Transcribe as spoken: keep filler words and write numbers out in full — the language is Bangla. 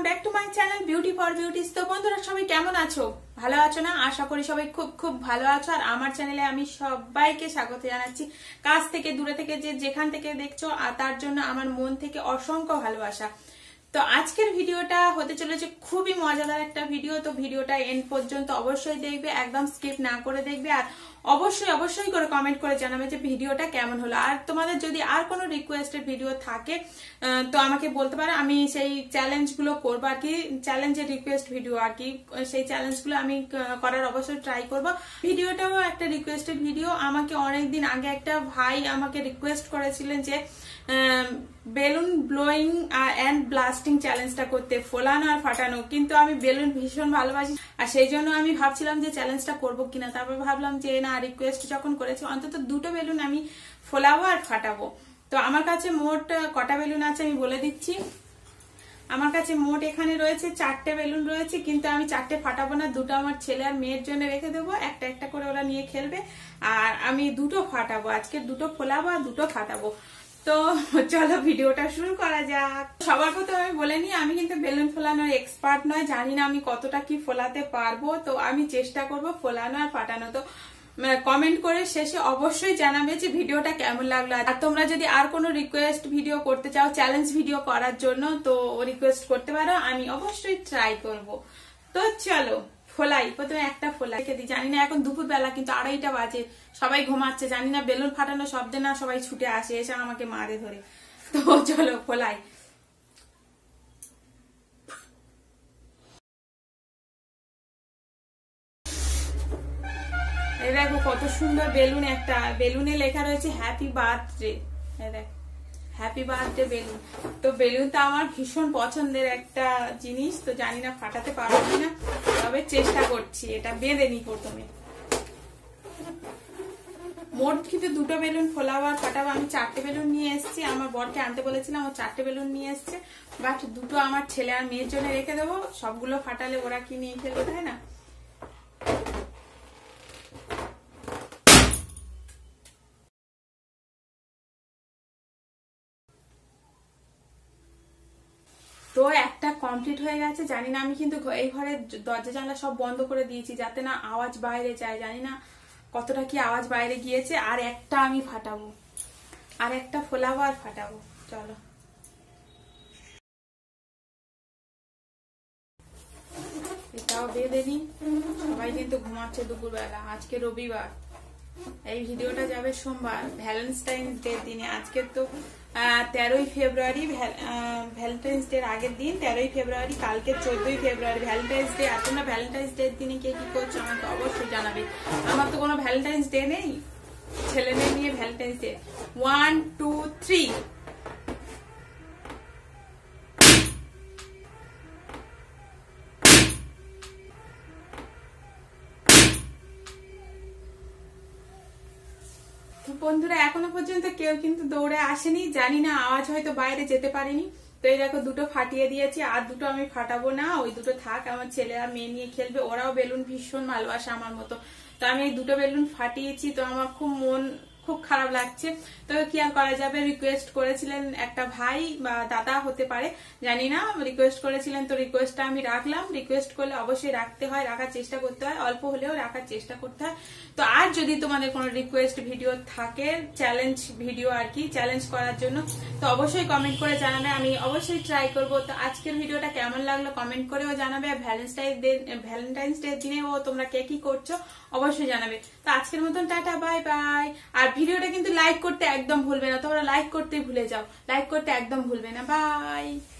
Back to my channel beauty for beauties. তো বন্ধুরা সবাই কেমন আছো? ভালো আছো না? আশা করি সবাই খুব খুব ভালো আছো। আর আমার চ্যানেলে আমি সবাইকে স্বাগত জানাচ্ছি, কাছ থেকে দূরে থেকে যে যেখান থেকে দেখছো, আর তার জন্য আমার মন থেকে অসংখ্য ভালোবাসা। তো আজকের ভিডিওটা হতে চলেছে খুবই মজাদার একটা ভিডিও। তো ভিডিওটা এন্ড পর্যন্ত অবশ্যই দেখবে, একদম স্কিপ না করে দেখবে। আর অবশ্যই অবশ্যই করে কমেন্ট করে জানাবে যে ভিডিওটা কেমন হলো। আর তোমাদের যদি আর কোনো রিকোয়েস্টেড ভিডিও থাকে তো আমাকে বলতে পারো, আমি সেই চ্যালেঞ্জগুলো করবো আর কি, চ্যালেঞ্জের রিকোয়েস্ট ভিডিও আর কি, সেই চ্যালেঞ্জগুলো আমি করার অবশ্যই ট্রাই করবো। ভিডিওটাও একটা রিকোয়েস্টেড ভিডিও। আমাকে অনেকদিন আগে একটা ভাই আমাকে রিকোয়েস্ট করেছিলেন যে বেলুন ব্লোয়িং অ্যান্ড ব্লাস্টিং চ্যালেঞ্জটা করতে, ফোলানো আর ফাটানো। কিন্তু আমি বেলুন ভীষণ ভালোবাসি, আর সেই জন্য আমি ভাবছিলাম যে চ্যালেঞ্জটা করবো কিনা। তারপর ভাবলাম যে না, রিকোয়েস্ট যখন করেছি অন্তত দুটো বেলুন আমি ফোলাবো আর ফাটাবো। তো আমার কাছে মোট কটা বেলুন আছে আমি বলে দিচ্ছি। আমার কাছে মোট এখানে রয়েছে চারটে বেলুন রয়েছে, কিন্তু আমি চারটে ফাটাবো না, দুটো আমার ছেলে আর মেয়ের জন্য রেখে দেবো। একটা একটা করে ওরা নিয়ে খেলবে, আর আমি দুটো ফাটাবো আজকে, দুটো ফোলাবো আর দুটো ফাটাবো। তো চলো ভিডিওটা শুরু করা যাক। সবার প্রথমে আমি বলে নিই, আমি কিন্তু বেলুন ফোলানোর এক্সপার্ট নয়, জানি না আমি কতটা কি ফোলাতে পারবো। তো আমি চেষ্টা করব ফোলানো আর ফাটানো। তো কমেন্ট করে শেষে অবশ্যই জানাবে যে ভিডিওটা কেমন লাগলো। আর তোমরা যদি আর কোনো রিকোয়েস্ট ভিডিও করতে চাও, চ্যালেঞ্জ ভিডিও করার জন্য, তো রিকোয়েস্ট করতে পারো, আমি অবশ্যই ট্রাই করব। তো চলো ফোলাই। প্রথমে একটা ফোলাই রেখে দিই। জানি না এখন দুপুর বেলা, কিন্তু আড়াইটা বাজে, সবাই ঘুমাচ্ছে। জানি না বেলুন ফাটানো শব্দে না সবাই ছুটে আসে, এসে আমাকে মারে ধরে। তো চলো ফোলাই। এই দেখো কত সুন্দর বেলুন, একটা বেলুনে লেখা রয়েছে হ্যাপি বার্থডে। এই দেখ হ্যাপি বার্থডে বেলুন। তো বেলুনটা আমার ভীষণ পছন্দের একটা জিনিস। তো জানি না ফাটাতে পারবো কিনা, তবে চেষ্টা করছি। এটা বেঁধে নি প্রথমে। মোট কিন্তু দুটো বেলুন ফোলাবো আর ফাটাবো। আমি চারটে বেলুন নিয়ে এসেছি, আমার বরকে আনতে বলেছিলাম, ও চারটে বেলুন নিয়ে এসছে। বাট দুটো আমার ছেলে আর মেয়ের জন্য রেখে দেবো। সবগুলো ফাটালে ওরা কি নিয়ে খেলবে, তাই না? তো একটা কমপ্লিট হয়ে গেছে। জানি না, আমি কিন্তু এই ঘরের দরজা জানলা সব বন্ধ করে দিয়েছি যাতে না আওয়াজ বাইরে যায়। জানি না কতটা কি আওয়াজ বাইরে গিয়েছে। আর একটা আমি ফাটাবো, আর একটা ফোলাবো আর ফাটাবো। চলো এটাও বেঁধে নি। সবাই কিন্তু ঘুমাচ্ছে দুপুরবেলা, আজকে রবিবার। এই ভিডিওটা যাবে সোমবার, ভ্যালেন্টাইন্স ডে দিনে। আজকে তো তেরোই ফেব্রুয়ারি, ভ্যালেন্টাইন্স ডে আগের দিন তেরোই ফেব্রুয়ারি, কালকে চোদ্দই ফেব্রুয়ারি ভ্যালেন্টাইন্স ডে। আর তোমরা ভ্যালেন্টাইন্স ডে দিনে কে কি করছো আমাকে অবশ্যই জানাবে। আমার তো কোনো ভ্যালেন্টাইন্স ডে নেই, ছেলে মেয়ে নিয়ে Valentine's Day. One two three. বন্ধুরা এখনো পর্যন্ত কেউ কিন্তু দৌড়ে আসেনি, জানি না আওয়াজ হয়তো বাইরে যেতে পারেনি। তো এই দেখো দুটো ফাটিয়ে দিয়েছি, আর দুটো আমি ফাটাবো না, ওই দুটো থাক, আমার ছেলে আর মেয়ে নিয়ে খেলবে। ওরাও বেলুন ভীষণ ভালোবাসে আমার মতো। তো আমি এই দুটো বেলুন ফাটিয়েছি, তো আমার খুব মন খুব খারাপ লাগছে। তো কি আর করা যাবে, রিকোয়েস্ট করেছিলেন একটা ভাই বা দাদা হতে পারে, জানি না, রিকোয়েস্ট করেছিলেন, তো রিকোয়েস্টটা আমি রাখলাম। রিকোয়েস্ট করলে অবশ্যই রাখতে হয়, রাখার চেষ্টা করতে হয়, অল্প হলেও রাখার চেষ্টা করতে হয়। তো আর যদি তোমাদের কোনো রিকোয়েস্ট ভিডিও থাকে, চ্যালেঞ্জ ভিডিও আর কি, চ্যালেঞ্জ করার জন্য, তো অবশ্যই কমেন্ট করে জানাবে, আমি অবশ্যই ট্রাই করবো। তো আজকের ভিডিওটা কেমন লাগলো কমেন্ট করেও জানাবে। ভ্যালেন্টাইন্স ডে ভ্যালেন্টাইন্স ডে দিনেও তোমরা কে কি করছো অবশ্যই জানাবে। তো আজকের মতন টাটা, বাই বাই। আর ভিডিওটা কিন্তু লাইক করতে একদম ভুলবে না, তোমরা লাইক করতে ভুলে যাও, লাইক করতে একদম ভুলবে না। বাই।